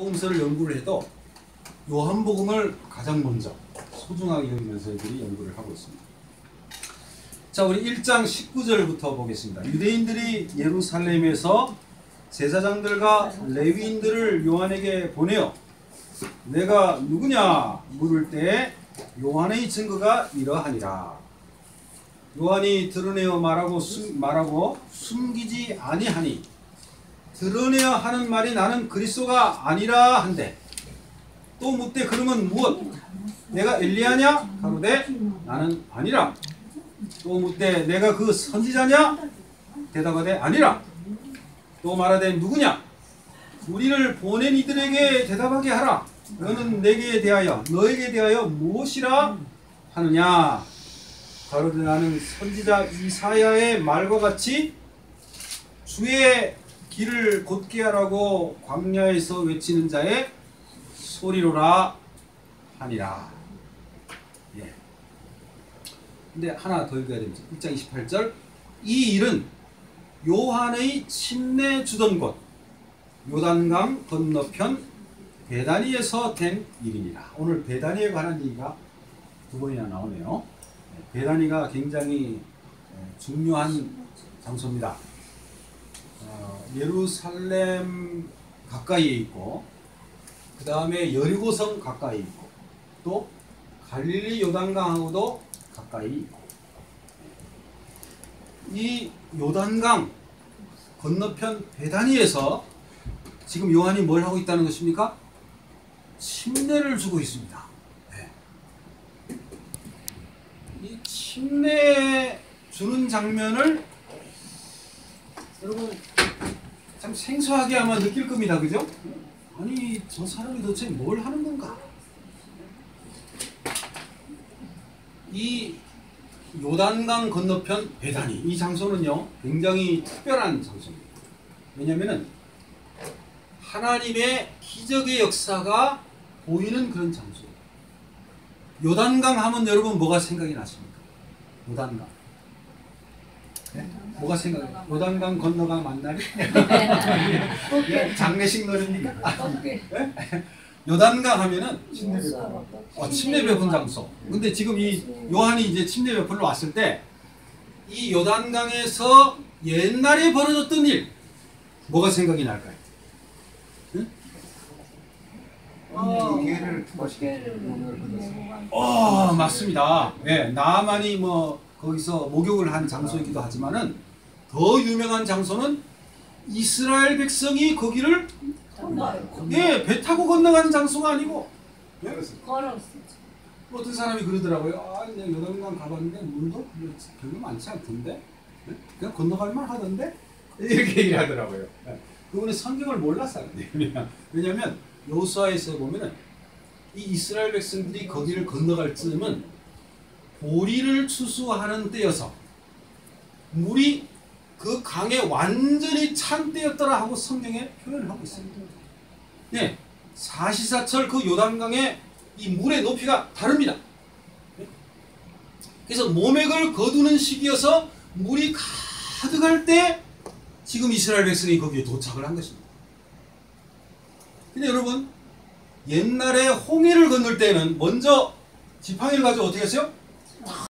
복음서를 연구를 해도 요한복음을 가장 먼저 소중하게 여기면서 애들이 연구를 하고 있습니다. 자, 우리 1장 19절부터 보겠습니다. 유대인들이 예루살렘에서 제사장들과 레위인들을 요한에게 보내어 내가 누구냐 물을 때 요한의 증거가 이러하니라. 요한이 드러내어 말하고 숨기지 아니하니 드러내야 하는 말이 나는 그리스도가 아니라 한데 또 묻되 그러면 무엇? 내가 엘리야냐? 가로되 나는 아니라. 또 묻되 내가 그 선지자냐? 대답하되 아니라. 또 말하되 누구냐? 우리를 보낸 이들에게 대답하게 하라. 너는 너에게 대하여 무엇이라 하느냐? 가로되 나는 선지자 이사야의 말과 같이 주의 길을 곧게 하라고 광야에서 외치는 자의 소리로라 하니라. 예. 근데 하나 더 읽어야 됩니다. 1장 28절. 이 일은 요한의 침례 주던 곳 요단강 건너편 베다니에서 된 일이니라. 오늘 베다니에 관한 얘기가 두 번이나 나오네요. 베다니가 굉장히 중요한 장소입니다. 예루살렘 가까이에 있고 그 다음에 여리고성 가까이 있고 또 갈릴리 요단강하고도 가까이 있고 이 요단강 건너편 베다니에서 지금 요한이 뭘 하고 있다는 것입니까? 침례를 주고 있습니다. 네. 이 침례 주는 장면을 여러분 참 생소하게 아마 느낄 겁니다. 그죠? 아니 저 사람이 도대체 뭘 하는 건가? 이 요단강 건너편 베다니 이 장소는요 굉장히 특별한 장소입니다. 왜냐하면 하나님의 기적의 역사가 보이는 그런 장소예요. 요단강 하면 여러분 뭐가 생각이 나십니까? 요단강. 네? 뭐가 생각나요? 요단강 건너가 만나리? 네? 장례식 노래입니까? 네? 요단강 하면은 침례 베푼 장소. 근데 지금 이 요한이 이제 침례 베풀러 왔을 때 이 요단강에서 옛날에 벌어졌던 일 뭐가 생각이 날까요? 응? 맞습니다. 네, 나만이 뭐 거기서 목욕을 한 장소이기도 하지만은 더 유명한 장소는 이스라엘 백성이 거기를 배 타고 건너가는 장소가 아니고 어떤 사람이 그러더라고요. 내가 요단강 가봤는데 물도 별로 많지 않던데 그냥 건너갈만 하던데 이렇게 얘기를 하더라고요. 그분은 성경을 몰랐어요. 왜냐하면 여호수아에서 보면은 이 이스라엘 백성들이 거기를 건너갈 즈음은 보리를 추수하는 때여서 물이 그 강에 완전히 찬 때였더라 하고 성경에 표현을 하고 있습니다. 네, 사시사철 그 요단강의 이 물의 높이가 다릅니다. 그래서 모맥을 거두는 시기여서 물이 가득할 때 지금 이스라엘 백성이 거기에 도착을 한 것입니다. 근데 여러분 옛날에 홍해를 건널 때는 먼저 지팡이를 가지고 어떻게 했어요?